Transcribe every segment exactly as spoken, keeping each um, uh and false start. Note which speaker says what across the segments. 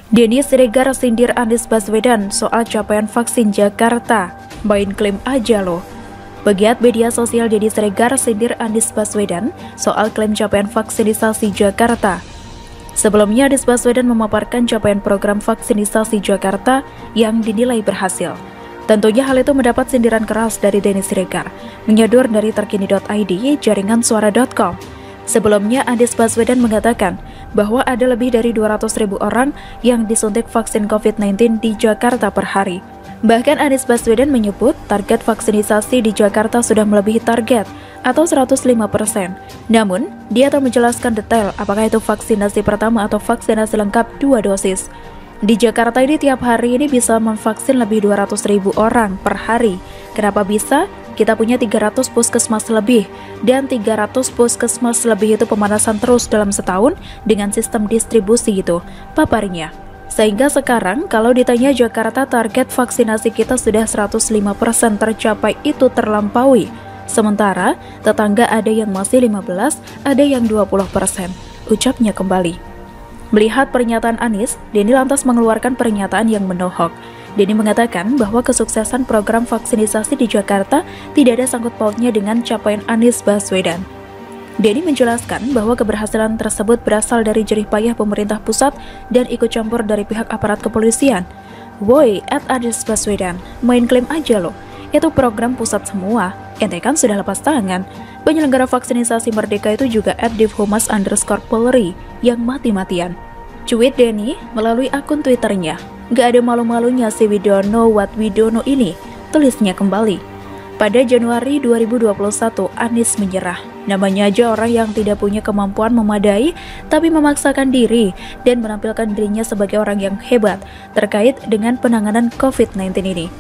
Speaker 1: Denny Siregar sindir Anies Baswedan soal capaian vaksin Jakarta, main klaim aja loh. Pegiat media sosial Denny Siregar sindir Anies Baswedan soal klaim capaian vaksinisasi Jakarta. Sebelumnya Anies Baswedan memaparkan capaian program vaksinisasi Jakarta yang dinilai berhasil. Tentunya hal itu mendapat sindiran keras dari Denny Siregar, menyadur dari terkini dot i d, jaringan suara dot com. Sebelumnya, Anies Baswedan mengatakan bahwa ada lebih dari dua ratus ribu orang yang disuntik vaksin covid sembilan belas di Jakarta per hari. Bahkan Anies Baswedan menyebut target vaksinisasi di Jakarta sudah melebihi target atau seratus lima persen. Namun, dia tak menjelaskan detail apakah itu vaksinasi pertama atau vaksinasi lengkap dua dosis. Di Jakarta ini tiap hari ini bisa memvaksin lebih dua ratus ribu orang per hari. Kenapa bisa? Kita punya tiga ratus puskesmas lebih, dan tiga ratus puskesmas lebih itu pemanasan terus dalam setahun dengan sistem distribusi itu, paparnya. Sehingga sekarang kalau ditanya Jakarta target vaksinasi kita sudah seratus lima persen tercapai, itu terlampaui. Sementara tetangga ada yang masih lima belas, ada yang dua puluh persen, ucapnya kembali. Melihat pernyataan Anies, Denny lantas mengeluarkan pernyataan yang menohok. Denny mengatakan bahwa kesuksesan program vaksinisasi di Jakarta tidak ada sangkut pautnya dengan capaian Anies Baswedan. Denny menjelaskan bahwa keberhasilan tersebut berasal dari jerih payah pemerintah pusat dan ikut campur dari pihak aparat kepolisian. Woi, at Anies Baswedan, main klaim aja loh. Itu program pusat semua, ente kan sudah lepas tangan. Penyelenggara vaksinisasi Merdeka itu juga at divhumas underscore polri yang mati-matian. Cuit Denny melalui akun Twitternya. Gak ada malu-malunya si we don't know what we don't know ini, tulisnya kembali. Pada Januari dua ribu dua puluh satu, Anies menyerah. Namanya aja orang yang tidak punya kemampuan memadai, tapi memaksakan diri dan menampilkan dirinya sebagai orang yang hebat terkait dengan penanganan covid sembilan belas ini.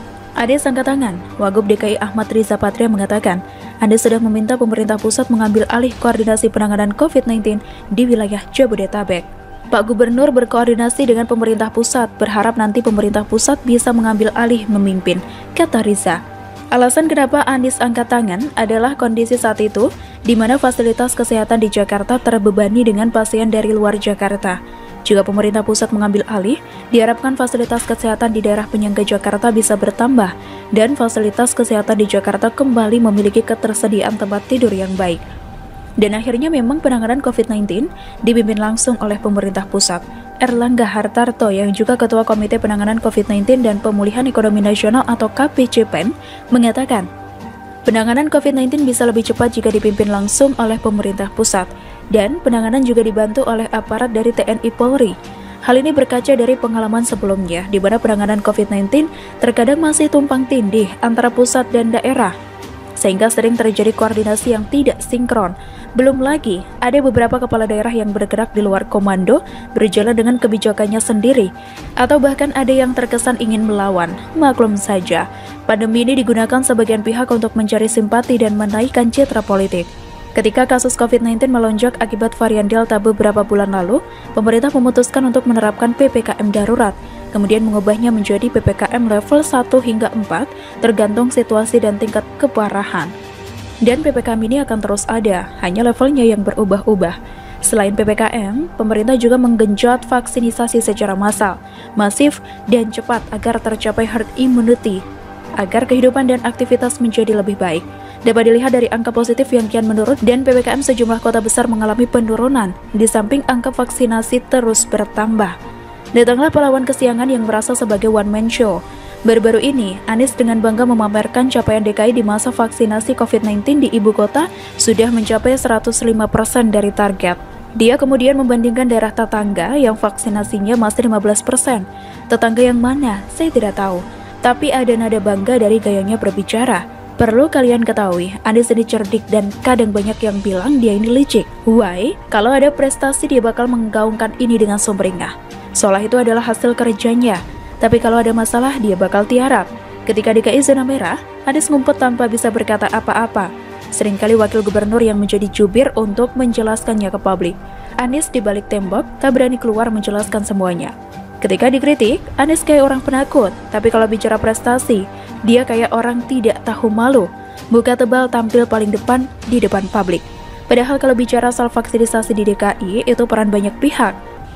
Speaker 1: Anies angkat tangan. Wagub D K I Ahmad Riza Patria mengatakan, Anies sudah meminta pemerintah pusat mengambil alih koordinasi penanganan covid sembilan belas di wilayah Jabodetabek. Pak Gubernur berkoordinasi dengan pemerintah pusat, berharap nanti pemerintah pusat bisa mengambil alih memimpin, kata Riza. Alasan kenapa Anies angkat tangan adalah kondisi saat itu, di mana fasilitas kesehatan di Jakarta terbebani dengan pasien dari luar Jakarta. Jika pemerintah pusat mengambil alih, diharapkan fasilitas kesehatan di daerah penyangga Jakarta bisa bertambah, dan fasilitas kesehatan di Jakarta kembali memiliki ketersediaan tempat tidur yang baik. Dan akhirnya memang penanganan covid sembilan belas dipimpin langsung oleh pemerintah pusat. Erlangga Hartarto yang juga Ketua Komite Penanganan covid sembilan belas dan Pemulihan Ekonomi Nasional atau K P C P E N mengatakan, penanganan covid sembilan belas bisa lebih cepat jika dipimpin langsung oleh pemerintah pusat, dan penanganan juga dibantu oleh aparat dari T N I Polri. Hal ini berkaca dari pengalaman sebelumnya, di mana penanganan covid sembilan belas terkadang masih tumpang tindih antara pusat dan daerah, sehingga sering terjadi koordinasi yang tidak sinkron. Belum lagi, ada beberapa kepala daerah yang bergerak di luar komando, berjalan dengan kebijakannya sendiri, atau bahkan ada yang terkesan ingin melawan. Maklum saja, pandemi ini digunakan sebagian pihak untuk mencari simpati dan menaikkan citra politik. Ketika kasus covid sembilan belas melonjak akibat varian Delta beberapa bulan lalu, pemerintah memutuskan untuk menerapkan P P K M darurat, kemudian mengubahnya menjadi P P K M level satu hingga empat, tergantung situasi dan tingkat keparahan. Dan P P K M ini akan terus ada, hanya levelnya yang berubah-ubah. Selain P P K M, pemerintah juga menggenjot vaksinisasi secara massal, masif, dan cepat agar tercapai herd immunity, agar kehidupan dan aktivitas menjadi lebih baik. Dapat dilihat dari angka positif yang kian menurun dan P P K M sejumlah kota besar mengalami penurunan, di samping angka vaksinasi terus bertambah. Datanglah pahlawan kesiangan yang merasa sebagai one-man show. Baru-baru ini, Anies dengan bangga memamerkan capaian D K I di masa vaksinasi covid sembilan belas di ibu kota sudah mencapai seratus lima persen dari target. Dia kemudian membandingkan daerah tetangga yang vaksinasinya masih lima belas persen. Tetangga yang mana? Saya tidak tahu. Tapi ada nada bangga dari gayanya berbicara. Perlu kalian ketahui, Anies ini cerdik dan kadang banyak yang bilang dia ini licik. Why? Kalau ada prestasi dia bakal menggaungkan ini dengan sumringah, seolah itu adalah hasil kerjanya. Tapi kalau ada masalah, dia bakal tiarap. Ketika D K I zona merah, Anies ngumpet tanpa bisa berkata apa-apa. Seringkali wakil gubernur yang menjadi jubir untuk menjelaskannya ke publik. Anies di balik tembok, tak berani keluar menjelaskan semuanya. Ketika dikritik, Anies kayak orang penakut. Tapi kalau bicara prestasi, dia kayak orang tidak tahu malu. Muka tebal tampil paling depan di depan publik. Padahal kalau bicara soal vaksinisasi di D K I, itu peran banyak pihak.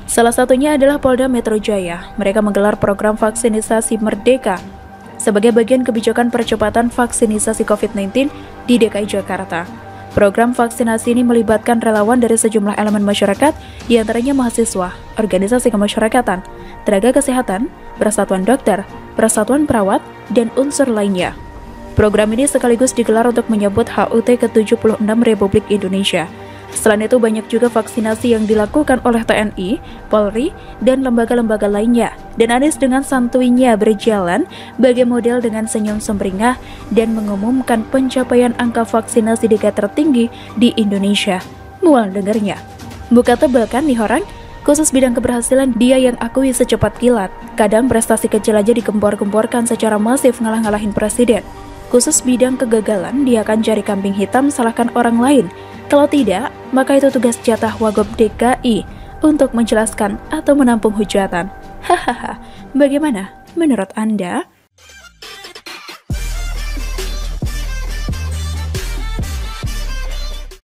Speaker 1: Salah satunya adalah Polda Metro Jaya. Mereka menggelar program vaksinasi Merdeka sebagai bagian kebijakan percepatan vaksinasi covid sembilan belas di D K I Jakarta. Program vaksinasi ini melibatkan relawan dari sejumlah elemen masyarakat, diantaranya mahasiswa, organisasi kemasyarakatan, tenaga kesehatan, persatuan dokter, persatuan perawat, dan unsur lainnya. Program ini sekaligus digelar untuk menyambut H U T ke tujuh puluh enam Republik Indonesia. Selain itu, banyak juga vaksinasi yang dilakukan oleh T N I, Polri, dan lembaga-lembaga lainnya. Dan Anies dengan santuinya berjalan bagai model dengan senyum sumringah dan mengumumkan pencapaian angka vaksinasi D K I tertinggi di Indonesia. Mual dengarnya. Buka tebal kan nih orang? Khusus bidang keberhasilan dia yang akui secepat kilat. Kadang prestasi kecil aja digempor-gemporkan secara masif ngalah-ngalahin presiden. Khusus bidang kegagalan, dia akan cari kambing hitam salahkan orang lain. Kalau tidak, maka itu tugas jatah Wagub D K I untuk menjelaskan atau menampung hujatan. Hahaha, bagaimana menurut Anda?